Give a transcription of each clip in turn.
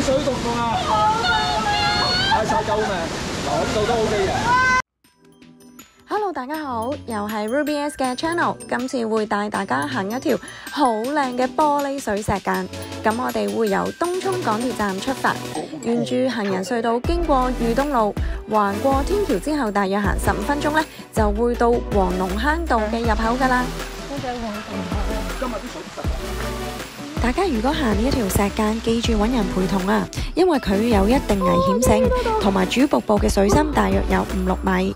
水凍凍啊！嗌晒救命！嗱，呢度都 OK 嘅。 Hello， 大家好，又係 Ruby S 嘅 channel， 今次會帶大家行一條好靚嘅玻璃水石澗。咁我哋會由東涌港鐵站出發，沿住行人隧道經過裕東路，橫過天橋之後，大約行15分鐘咧，就會到黃龍坑道嘅入口㗎啦。大家如果行呢一條石澗，記住揾人陪同啊，因為佢有一定危險性，同埋主瀑布嘅水深大約有5-6米。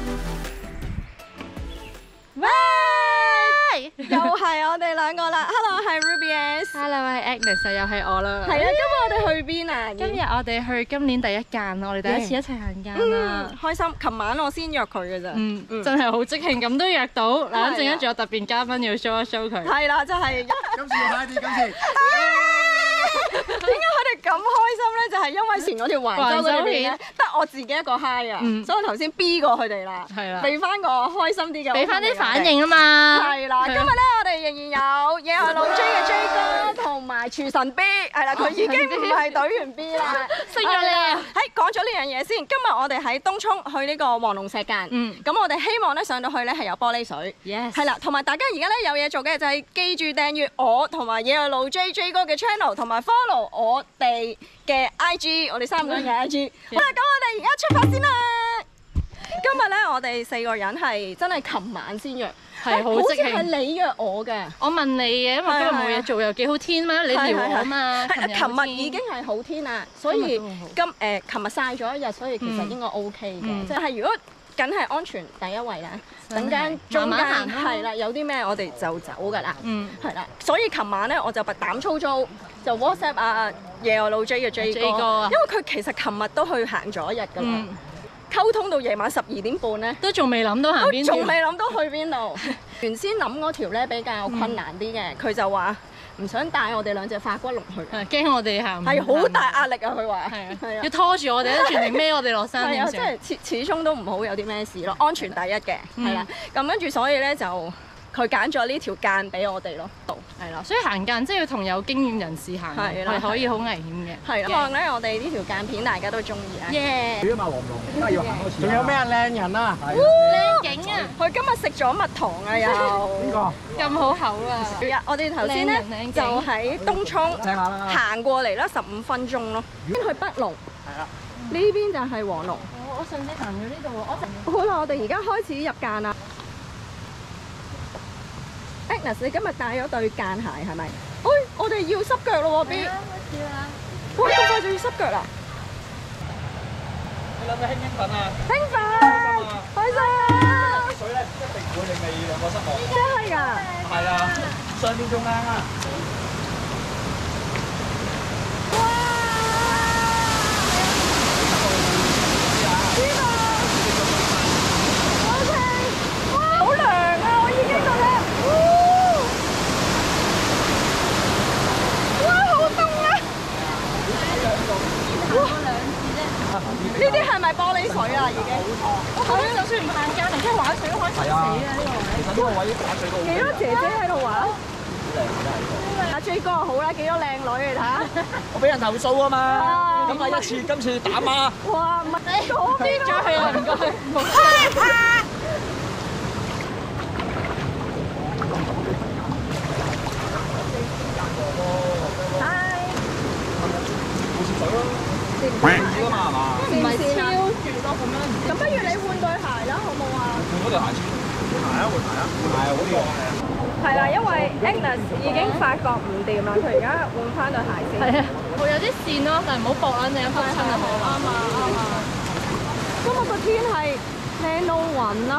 又係我哋兩個啦 ，Hello， 我係 Ruby S，Hello， 我係 Agnes， 又係我啦。 係啊，今日我哋去邊啊？ 今日我哋去今年第一間，我哋第一次一齊行間啦。 開心！琴晚我先約佢嘅咋。 真係好即興咁都約到。嗱，陣間仲有特別嘉賓要 show 一 show 佢。 係啦，就係今次要快啲，今次。 點解佢哋咁開心咧？就係因為前嗰條環州嗰邊咧，得我自己一個 high 啊，所以我頭先 B 過佢哋啦， 係啦， 俾翻個開心啲嘅， 俾翻啲反應啊嘛。 係啦，今日咧我哋仍然有野外老 J 嘅 J 哥同埋廚神 B， 係啦，佢已經唔係隊員 B 啦， 升咗你啊！ 講咗呢樣嘢先，今日我哋喺東涌去呢個黃龍石澗，咁我哋希望咧上到去咧係有玻璃水，係啦，同埋大家而家咧有嘢做嘅就係記住訂閱我同埋野外老 J 哥嘅 channel， 同埋 follow 我哋嘅 IG， 我哋3個人嘅 IG。好啦，咁我哋而家出發先啦。今日咧我哋4個人係真係琴晚先約， 係好即興。 係你約我嘅， 我問你嘅，因為今日冇嘢做又幾好天咩？你撩我啊嘛。 琴日已經係好天啦，所以琴日曬咗一日，所以其實應該 OK 嘅。就係如果梗係安全第一位啦，等間中間係啦，有啲咩我哋就走㗎啦，係啦。所以琴晚咧我就膽粗粗就 WhatsApp 啊野外老 J 嘅 J 哥，因為佢其實琴日都去行咗一日㗎啦，溝通到夜晚12點半咧， 都仲未諗到行邊條， 仲未諗到去邊度。原先諗嗰條咧比較困難啲嘅，佢就話唔想帶我哋2隻化骨龍去， 驚我哋行係好大壓力啊！佢話係啊，要拖住我哋，全程孭我哋落山點算？ 即係始終都唔好有啲咩事咯，安全第一嘅，係啦。咁跟住所以咧就佢揀咗呢條澗俾我哋咯， 係啦。所以行澗即係要同有經驗人士行，係可以好危險嘅。 係，希望咧我哋呢條澗片大家都中意啊！ 去啊嘛，黃龍，而家要行多次。仲有咩靚人啊？ 靚景啊！ 佢今日食咗蜜糖啊又。 邊個？ 咁好口啊！ 係啊，我哋頭先咧就喺東涌行過嚟啦，15分鐘咯。先去北龍， 係啦。 呢邊就係黃龍。 我上次行咗呢度喎， 好啦，我哋而家開始入澗啦。Agnes， 你今日帶咗對澗鞋係咪？哎，我哋要濕腳咯喎 B。 要啦。 哇，咁快就要濕腳啦！ 你兩個興唔興奮啊？ 興奮！開心啊！ 啲水咧一定會令你兩個失望。 真係㗎？ 係啊，上邊仲靚啊！ 呢啲係咪玻璃水啊？已經，我覺得就算唔行澗，即係玩水都開心死啊！呢個位， 其實呢個位玩水都幾多姐姐喺度玩。阿 J 哥好啦，幾多靚女嚟睇下。 我俾人投訴啊嘛，咁啊今次打孖。 哇，唔係嗰邊咗佢啊！唔該。 唔係超嘛係嘛？ 唔係超住咯咁樣。咁不如你換對鞋啦，好冇啊？ 換嗰對鞋先。換鞋啊！換鞋啊！換鞋啊！好啲喎。 係啦，因為 Agnes 已經發覺唔掂啦，佢而家換翻對鞋先。 係啊，會有啲線咯，但係唔好搏啦，陣間撲親就好啦。 啱啊啱啊！今日個天係靚到暈啦。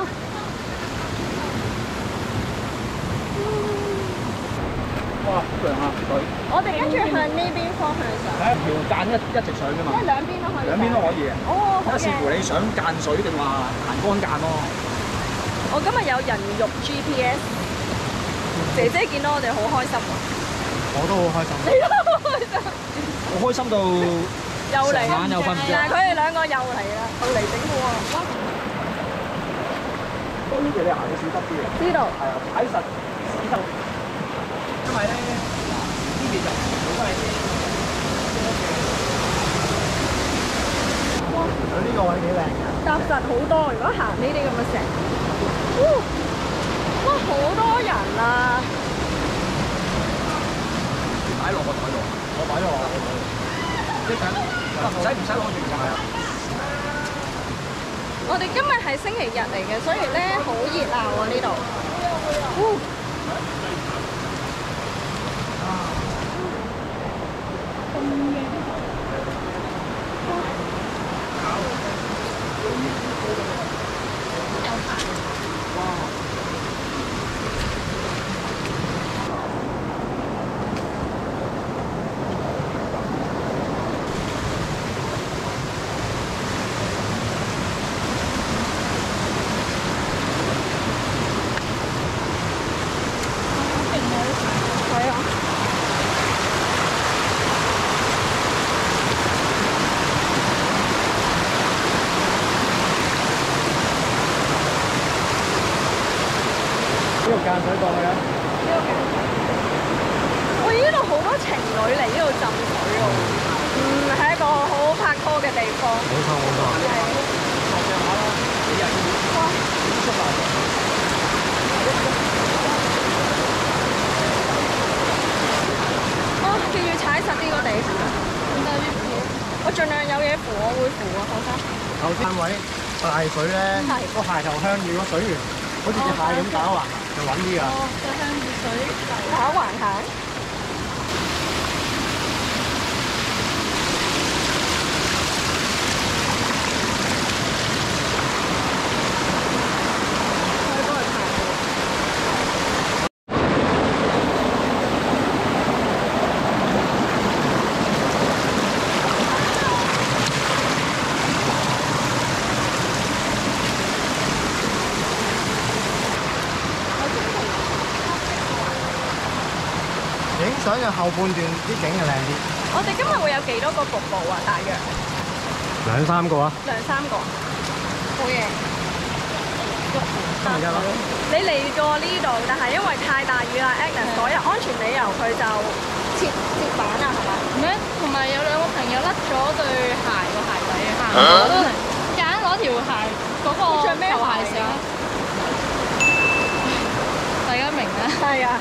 哇！好涼啊水！ 我哋跟住向呢邊方向上。 係條澗一直水㗎嘛。 即係兩邊都可以。 兩邊都可以嘅。 哦，好嘅。 視乎你想澗水定話行乾澗咯。 我今日有人肉 GPS， 姐姐見到我哋好開心喎。 我都好開心。 你都好開心。 好開心到又嚟， 成晚又瞓唔着。 但係佢哋兩個又嚟啦，又嚟整喎。 呢條你行到小心啲嘅。 知道。 係啊，睇實屎就。因為咧，呢邊就好多嘢先。 個位幾靚㗎。 踏實好多，如果行呢啲咁嘅石，哇好多人啊！ 擺落個台度，我擺咗落個台度。一陣唔使攞住㗎。 我哋今日係星期日嚟嘅，所以咧好熱鬧啊呢度。 呢個間水過去啊！ 我呢度好多情侶嚟呢度浸水喎，係一個好拍拖嘅地方。 冇錯冇錯。 係。哇！哦，記住踩實呢個地。我盡量有嘢扶，我會扶啊，放心。 頭先位大水咧，個鞋頭向住個水源，好似隻蟹咁打橫，就穩啲㗎。 哦，就向住水打橫行。 影相嘅後半段啲景就靚啲。 我哋今日會有幾多個瀑布啊？大約 2、3個啊。 2、3個，好嘢。 1咯。 你嚟過呢度，但係因為太大雨啦 ，Agnes 嗰日安全理由佢就切板啊，係嘛？ 咩？同埋有兩個朋友甩咗對鞋個鞋底啊，行咗都夾硬攞條鞋嗰個球鞋繩。大家明啦。 係啊。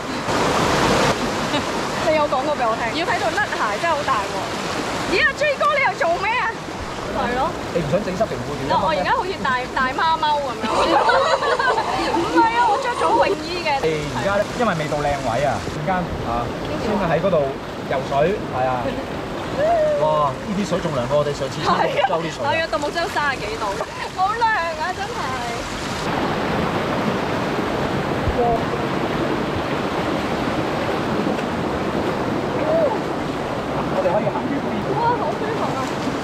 你有講過俾我聽，要喺度甩鞋真係好大鑊。咦啊 J 哥，你又做咩啊？係咯。 你唔想整濕條褲點？ 我而家好似大貓貓咁樣。唔係啊，我着咗泳衣嘅。 而家咧，因為未到靚位啊，陣間啊，先喺嗰度游水，係啊。哇！呢啲水仲涼過我哋上次溝啲水。 係啊，獨木舟30幾度，好涼啊！真係。 我哋可以行遠啲。 哇，好舒服啊！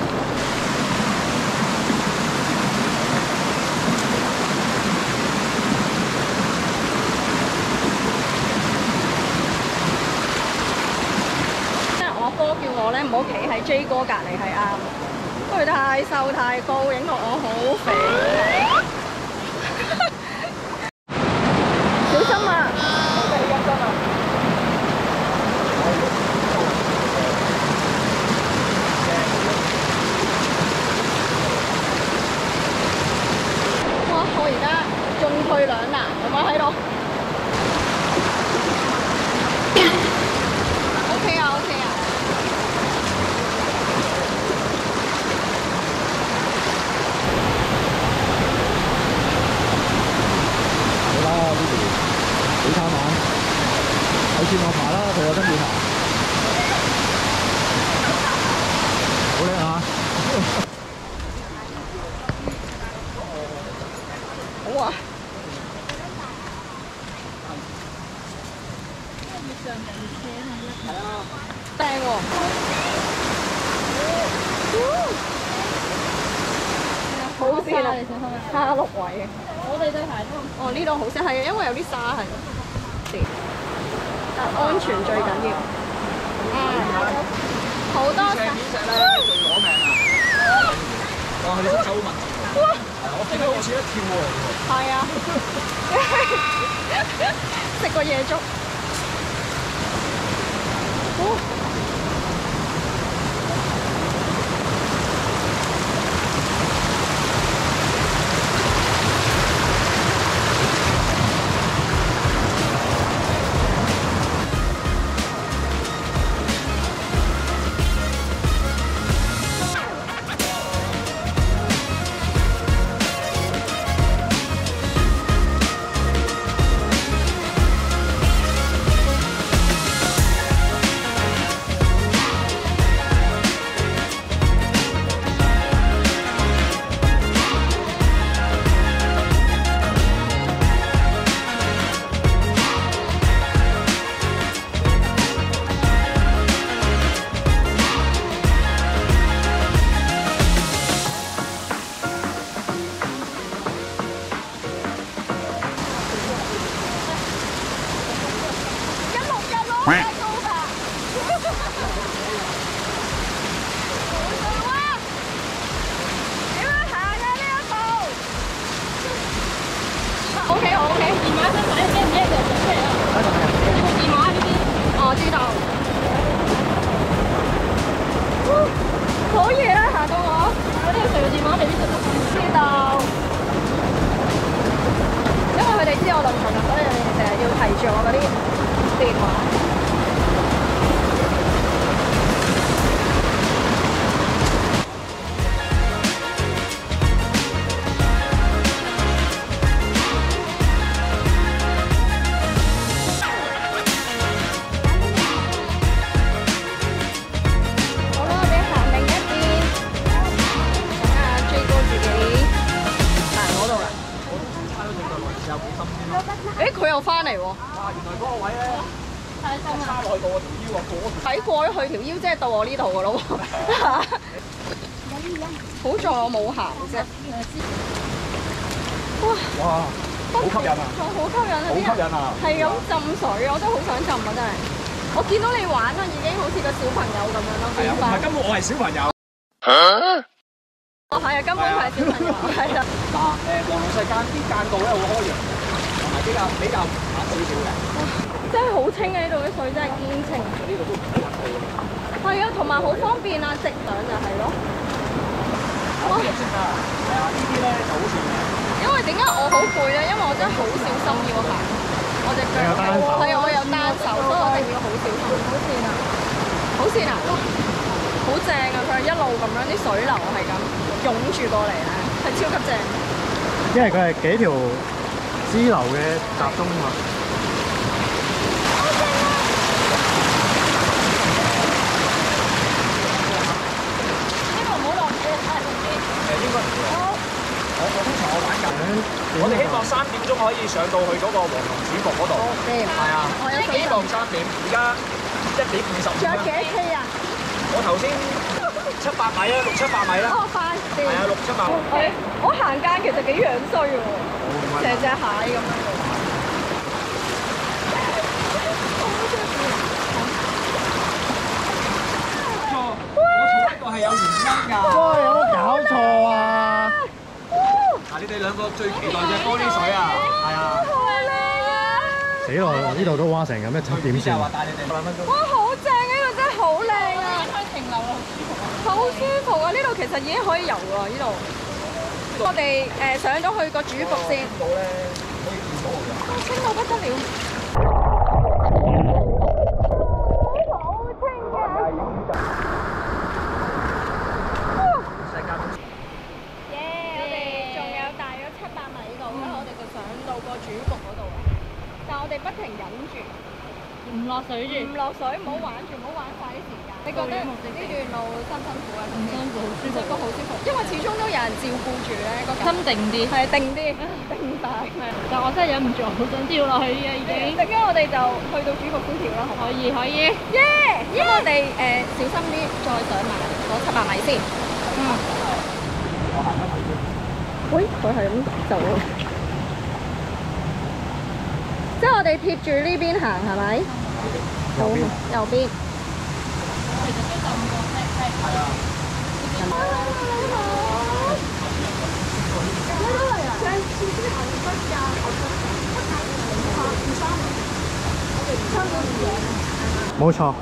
即係我哥叫我咧唔好企喺 J 哥隔離係啱，佢太瘦太高，影到我好肥。小心啊！我而家進退兩難，有冇喺度 ？OK 啊 ，OK 啊。 好啦 ，Lily，幾貪玩，有轉我爬啦，陪我跟住爬。好靚啊！ 好啊！正喎！好線啊！56位， 我哋對鞋都哦，呢度好色，係啊，因為有啲沙係。但安全最緊要。好多沙。 攞命啊！哇！佢哋隻手好密切喎。我見到好似一跳喎。 係啊。食個夜粥。 我知道。好夜啦，行到我呢個成個電話未必實得。知道。因為佢哋知我輪巡啊，所以成日要提住我嗰啲電話。佢又翻嚟喎！ 哇，原來嗰個位咧，叉落去到我條腰啊， 睇過咗佢條腰，即係到我呢度噶咯喎！好在我冇行啫。 哇！好吸引啊！ 好吸引啊！ 好吸引啊！係咁浸水，我真係好想浸啊！真係。我見到你玩啊，已經好似個小朋友咁樣咯。 係啊，唔係根本我係小朋友。 哦，係啊，根本佢係小朋友，係啊。 嗱，黃龍世間啲間道咧好開揚，同埋比較淺少少嘅。 真係好清啊！呢度啲水真係堅清。 呢度都唔好運動。 係啊，同埋好方便啊，直上就係咯。 哇！係啊，呢啲咧就好似因為點解我好攰咧？因為我真係好小心要行，我隻腳係我有單手，所以我一定要好小心。好跣啊！好跣啊！好正啊！佢係一路咁樣啲水流係咁湧住過嚟咧，係超級正。 因為佢係幾條支流嘅集中啊。 好正啊！呢個唔好落雨，睇下先。 應該唔會。我通常我玩緊，我哋希望3點鐘可以上到去嗰個黃龍主瀑嗰度。係啊，希望3點，而家1點50。 仲有幾多 K 啊？ 我頭先700米啦，600-700米啦。 哦，快啲。 係啊，600-700。 我行間其實幾樣衰喎，成隻蟹咁樣喎。 我坐呢個係有原因㗎。 哇！有冇搞錯啊？ 嗱，你哋兩個最期待嘅玻璃水啊，係啊。 好靚啊！ 死咯！呢度都蛙成咁，一點算？ 話帶你哋2分鐘。 哇，好正啊！呢度真係好靚啊！ 停留啊， 好舒服啊！呢度其實已經可以遊啦，呢度。我哋上咗去個主瀑先。 到咧可以見到㗎。 哇，清到不得了！好清嘅。耶！我哋仲有大約700米度啦，我哋就上到個主瀑嗰度啦。但係我哋不停忍住， 唔落水住， 唔落水，唔好玩住，唔好玩晒啲時間。你覺得呢段路辛唔辛苦啊？ 唔辛苦，好舒服， 都好舒服，因為始終都有人照顧住咧，個心定啲， 係定啲，定晒。 但我真係忍唔住，好想跳落去啊！已經。 陣間我哋就去到主瀑先跳啦，好唔好？ 可以， 耶！咁我哋小心啲，再上埋嗰700米先。 我行一睇先。 喂，佢係咁走。即係我哋貼住呢邊行係咪？ 右邊。 右邊。 係啊。 冇錯。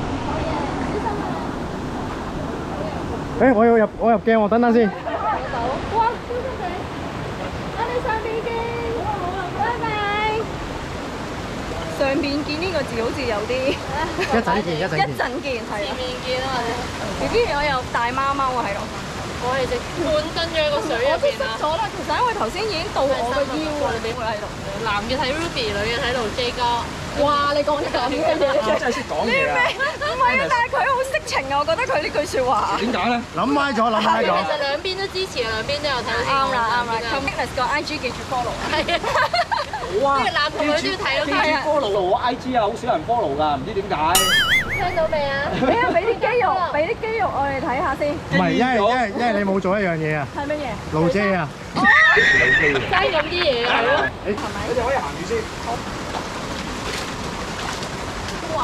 我入鏡喎，等等先。 哇！超級正！我哋上邊見，拜拜。上邊見呢個字好似有啲一陣見， 係啊。 前面見啊！ B B 我有大貓貓喺度， 我係直半身咗喺個水入我都邊啦。 濕咗啦。其實因為頭先已經到我個腰啊，你會喺度。 男嘅睇 Ruby，女嘅睇到 J 哥。 哇！你講啲咁嘅嘢， 真係識講嘢啊！ 唔係啊，但係佢好色情啊！我覺得佢呢句説話。 點解咧？ 諗歪咗。 其實兩邊都支持，兩邊都有睇。 啱啦。Commitness 個 IG 記住 follow。 係啊。 好啊！ 即係男同女都要睇咯。 記住 follow 我 IG 啊，好少人 follow 㗎，唔知點解。 聽到未啊？ 俾啲肌肉，我哋睇下先。 唔係，因為你冇做一樣嘢啊。 係乜嘢？ 露遮啊！ 齋咁啲嘢啊！ 你哋可以行住先。 哇！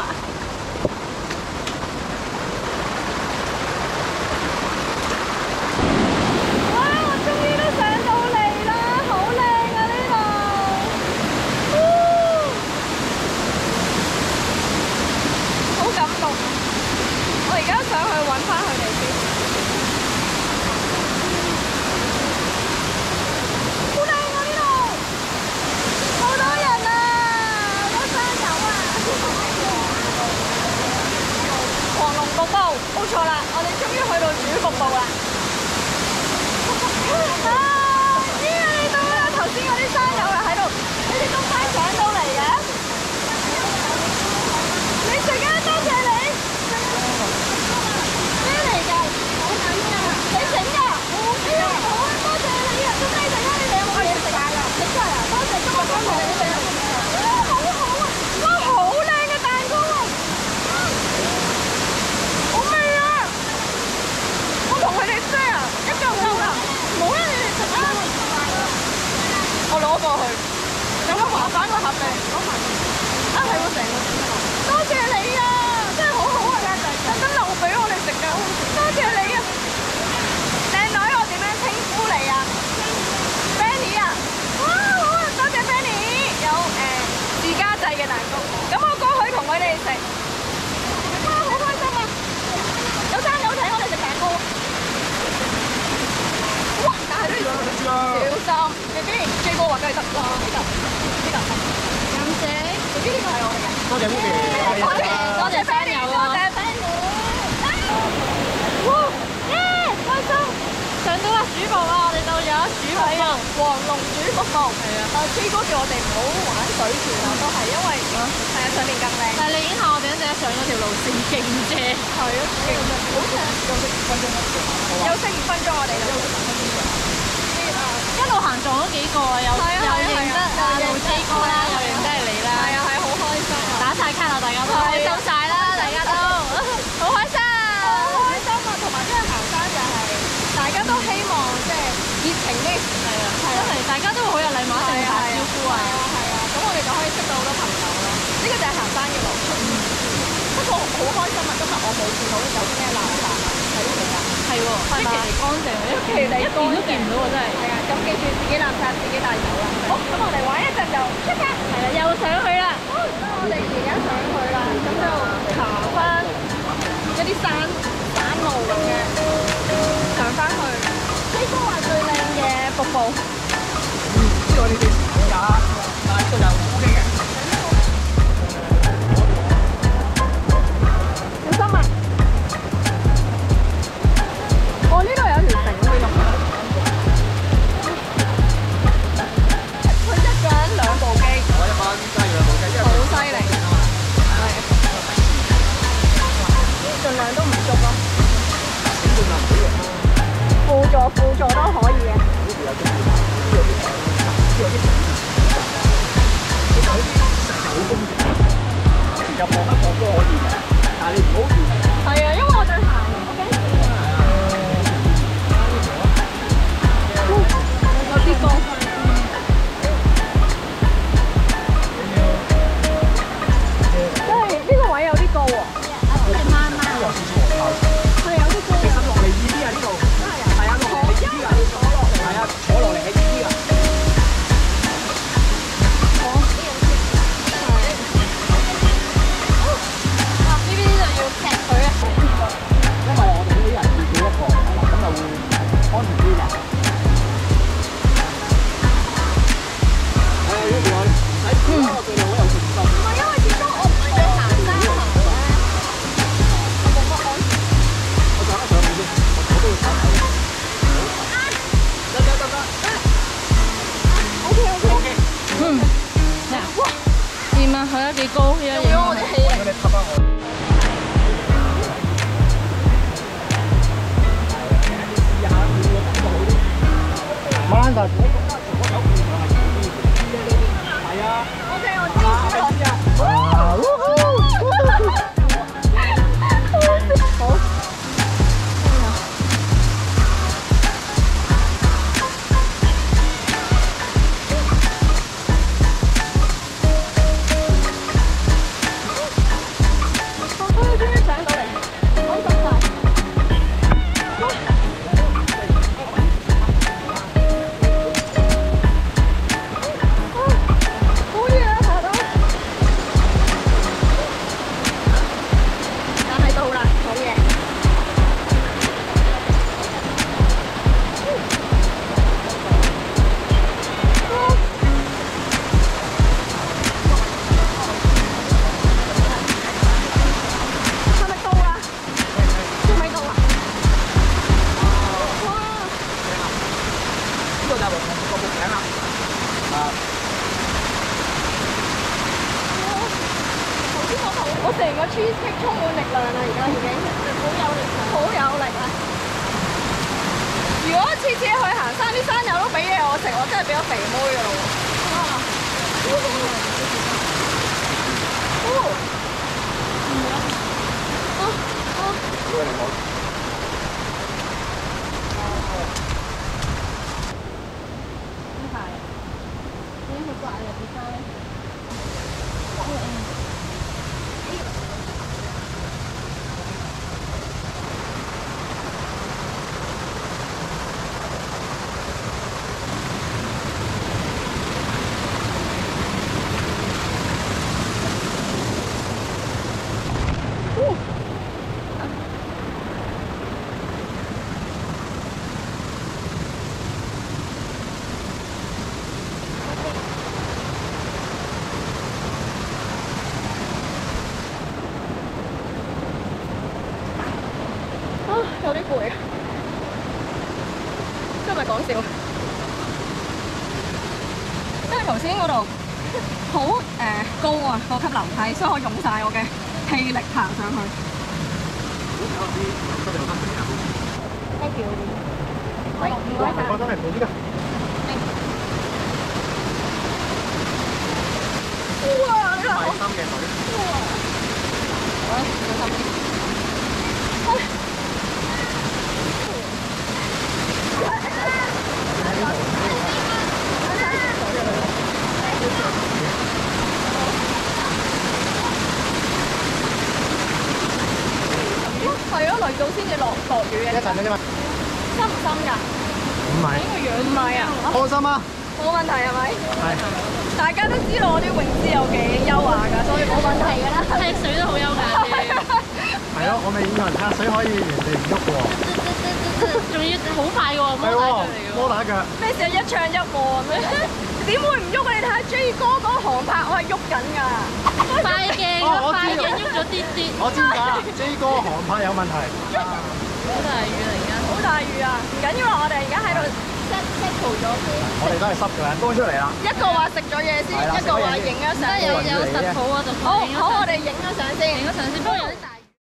我終於都上到嚟啦，好靚啊呢度！ 謝你啊！靚女，我點樣稱呼你啊 ？Fanny 啊！哇，好啊，多謝 Fanny。有自家製嘅蛋糕，咁我過去同佢哋食。哇，好開心啊！有山友請我哋食蛋糕。哇！但係都要小心。B B J 哥話梗係得啦，呢個。感謝。B B 呢個係我嚟嘅。 多謝 B B。 多謝 Fanny 啊！ 多謝 Fanny。 哇！耶！開心。上到啦主幕啦，我哋到咗主幕啦， 黃龍主服務。係啊。J 哥叫我哋唔好玩水船啊，都係因為係啊上面更靚。 但係你影下我哋一陣上咗條路線勁正。 係啊，勁好正。休息2分鐘我哋就。 一路行撞咗幾個啊，又認得啊路 J 哥啦，又認得係你啦。 係啊係好開心啊！ 打晒卡啦，大家都開心晒啦，大家都好開心。 好開心啊！同埋即係行山就係大家都希望即係熱情啲。係啊， 真係大家都會好有禮貌，一定要打招呼啊。 係啊，咁我哋就可以識到好多朋友啦。呢個就係行山嘅樂趣。不過好開心啊！今日我冇見到有啲咩垃圾啊喺呢度㗎。係喎，即係其實乾淨，一見都見唔到喎，真係。係啊，咁記住自己垃圾自己帶走啦。好，咁我哋玩一陣就出發。 係啦，又上去啦。 好，我哋而家上去啦，咁就爬翻一啲山路咁嘅，上翻去。呢個話最靚嘅瀑布。 知道你哋行㗎，但係都有 OK 嘅。 小心啊！我呢度有條繩可以用。佢一個人2部機。 我一班揸住2部機， 好犀利。係。盡量都唔捉咯。輔助都可以嘅。 入望一望都可以嘅，但係你唔好亂。 係啊，因為我對鞋我驚跣啊。有啲高。真係呢個位有啲高喎。係有啲高。 其實落嚟易啲啊，呢度。係啊，落嚟易啲啊。係啊，坐落嚟係易啲啊。 呢邊就要踢佢啊！ 因為我哋呢啲人自己一個，咁就會安全啲啦。呢條我睇對你好有信心。 唔係因為始終我唔係對行山行咧，我冇乜安全。 我上一上去先，我都會踩踩。得。OK。 哇！掂啊，去得幾高，依家影我哋氣力。 你吸翻我。馬蘭達，係啊。 OK，我知。好。終於上到嚟，開心晒。好遠啊，爬到。但係到啦，好嘢。係咪到啊？仲未到啊？哇！ 呢個就係個木頂啦。 我成個 cheesecake 充滿力量啦，而家已經好有力啊！如果次次去行山，啲山友都俾嘢我食，我真係變咗肥妹㗎咯係講笑。因為頭先嗰度好高啊個級樓梯，所以我用晒我嘅氣力行上去。Thank you。喂，唔該晒。 我真係冇啲㗎。 哇！呢個買衫嘅水。 好，小心啲。係咯，嚟到先至落雨嘅。 一陣嘅啫嘛。 深唔深㗎？ 唔係。 唔係啊。 放心啊。 冇問題係咪？ 係。 大家都知道我啲泳姿有幾優雅㗎，所以冇問題㗎啦。 踢水都好優雅嘅。 係咯，我未見過人踢水可以原地唔喐嘅喎。 仲要好快喎，摩打腳嚟嘅。 摩打腳。 咩事啊？一唱一和咁樣，點會唔喐啊？你睇下 J 哥嗰個航拍，我係喐緊㗎。 快鏡喐咗啲啲。 我知㗎，J 哥航拍有問題。 好大雨嚟㗎。 好大雨啊！唔緊要啊，我哋而家喺度 settle 咗先。 我哋都係濕嘅，搬出嚟啦。 一個話食咗嘢先，一個話影咗相。 有實土啊，就好，我哋影咗相先。 影咗相先，不過有啲大。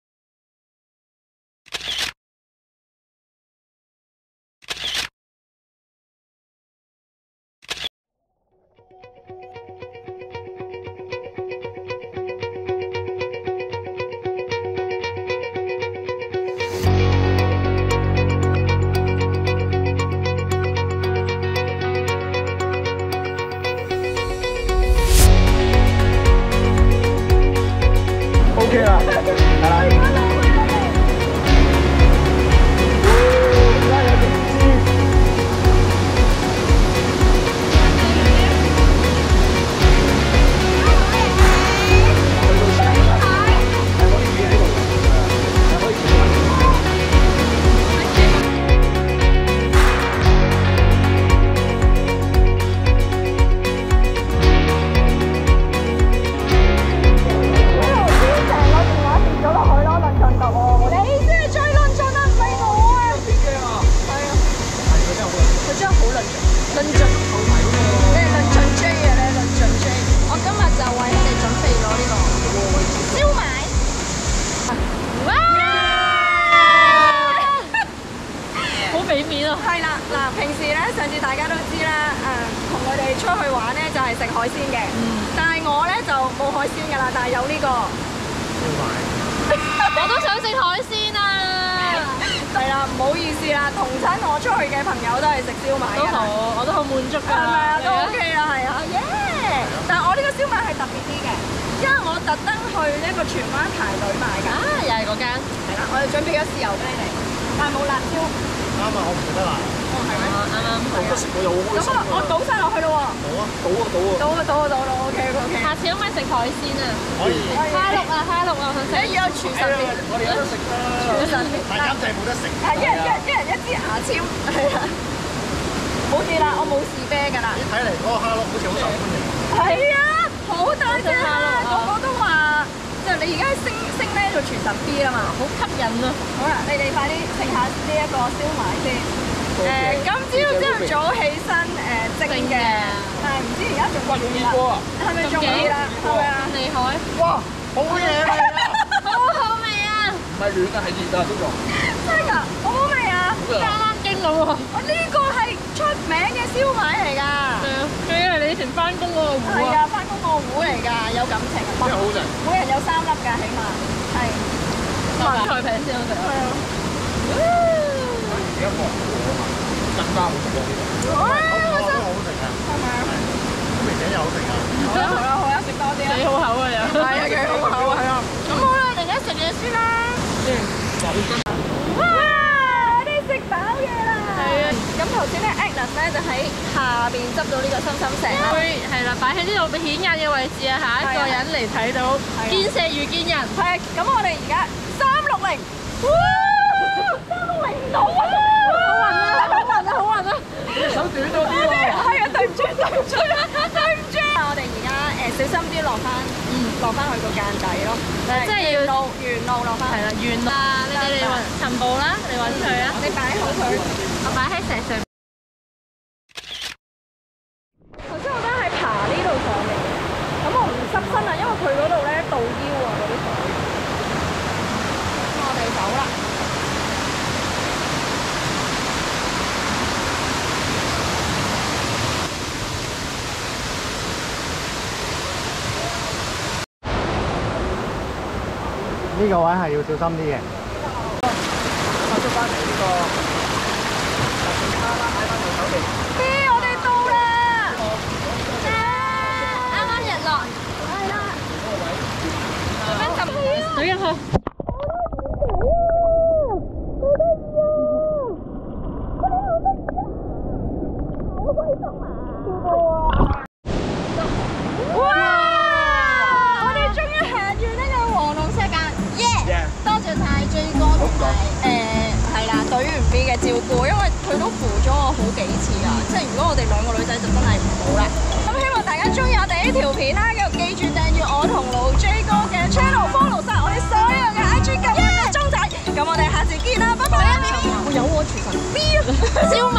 OK 啦，係啦。 係啦，嗱，平時咧上次大家都知啦，同佢哋出去玩咧就係食海鮮嘅，但係我咧就冇海鮮㗎啦，但係有呢個燒賣， 我都想食海鮮啊！ 係啦，唔好意思啦，同親我出去嘅朋友都係食燒賣㗎。 都好，我都好滿足㗎。 係咪啊？都 OK 啦，係啊，耶！但係我呢個燒賣係特別啲嘅，因為我特登去呢個荃灣排隊買㗎。 啊，又係嗰間。 係啦，我哋準備咗豉油雞嚟，但係冇辣椒。 啱啊，我唔食得辣。 哦，係咩？ 啱啱。 我覺得食到又好開心。 咁我倒晒落去咯喎。 好啊，倒啊 ，OK。 下次可唔可以食海鮮啊？ 可以。 蝦碌啊，我想食。 你要有廚神面。 我哋有得食啦。 廚神面。 但係監製冇得食。 係一人一支牙籤。係啊。冇事啦，我冇士啤㗎啦。 睇嚟嗰個蝦碌好似好受歡迎。 係啊，好大隻啊！個個都話，就你而家升呢做廚神 B 啊嘛， 好吸引啊！ 好啦，你哋快啲食下呢一個燒賣先。今朝朝早起身蒸嘅，但係唔知而家仲熱唔熱啦？係咪仲熱啦？係咪啊？ 厲害！ 哇，好嘢嚟啊！ 好好味啊！ 唔係暖啊，係熱啊，呢個。 真係㗎，好好味啊！ 啱啱經到喎。 我呢個係出名嘅燒賣嚟㗎。 係啊，最緊係你以前翻工嗰個壺啊。 係啊，翻工個壺嚟㗎，有感情啊。 真係好食。 每人有3粒㗎，起碼係。 菜餅先好食啊！ 係啊。 而家放更加好食喎呢個。 哇！ 好食啊！ 係咪啊？ 咁明仔又好食啊！ 好啦，食多啲啦。 幾好口啊又。 係啊，幾好口啊，係啊。咁好啦，我哋而家食嘢先啦。哇！我哋食飽嘢啦。 係啊。 咁頭先咧 Agnes 咧就喺下邊執到呢個心心石啦。 會係啦，擺喺呢度顯眼嘅位置啊，下一個人嚟睇到，見石如見人。 係啊，咁我哋而家360。哇！360唔到啊！好暈啊！ 手短咗啲喎。 係啊，對唔住。我哋而家小心啲落翻去個間底咯，即係沿路落翻。 係啦，沿路啊！你揾陳步啦，你揾佢啊， 你擺好佢， 我擺喺石上。 呢個位係要小心啲嘅。 出翻嚟呢個卡拉喺翻度手地。 我哋到啦！啱啱日落，係啦。做咩咁？ 水入去。 嘅照顧，因為佢都扶咗我好幾次啊！即係如果我哋兩個女仔就真係唔好啦。咁希望大家中意我哋呢條片啦，繼續記住訂閱我同盧 J 哥嘅 channel，follow 晒我哋所有嘅 IG 撳個鐘仔。咁我哋下次見啦，拜拜！會有我廚神 B 啊！